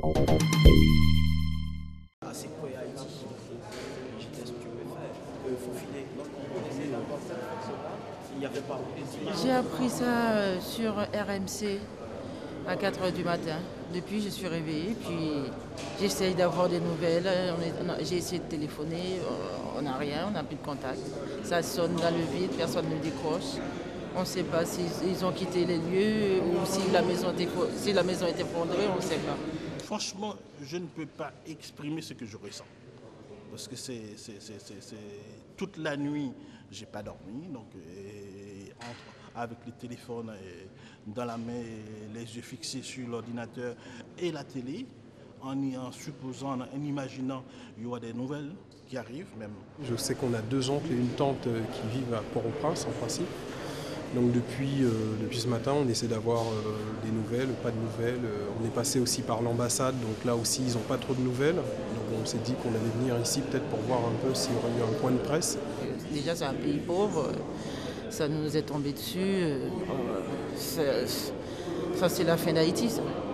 Ah, c'est quoi Haïti? Qu'est-ce que tu peux faire? Faut filer. Lorsqu'on essaie d'avoir cette force-là, il n'y avait pas. J'ai appris ça sur RMC à 4 heures du matin. Depuis, je suis réveillée, puis j'essaye d'avoir des nouvelles. J'ai essayé de téléphoner, on n'a rien, on n'a plus de contact. Ça sonne dans le vide, personne ne décroche. On ne sait pas s'ils ont quitté les lieux ou si la maison est effondrée, on ne sait pas. Franchement, je ne peux pas exprimer ce que je ressens. Parce que toute la nuit, j'ai pas dormi. Donc, avec le téléphone dans la main, les yeux fixés sur l'ordinateur et la télé, en supposant, en imaginant il y aura des nouvelles qui arrivent même. Je sais qu'on a 2 oncles et une tante qui vivent à Port-au-Prince en principe. Donc depuis ce matin, on essaie d'avoir des nouvelles, pas de nouvelles. On est passé aussi par l'ambassade, donc là aussi ils n'ont pas trop de nouvelles. Donc on s'est dit qu'on allait venir ici peut-être pour voir un peu s'il y aurait eu un point de presse. Déjà, c'est un pays pauvre, ça nous est tombé dessus. Ça, c'est la fin d'Haïti, ça.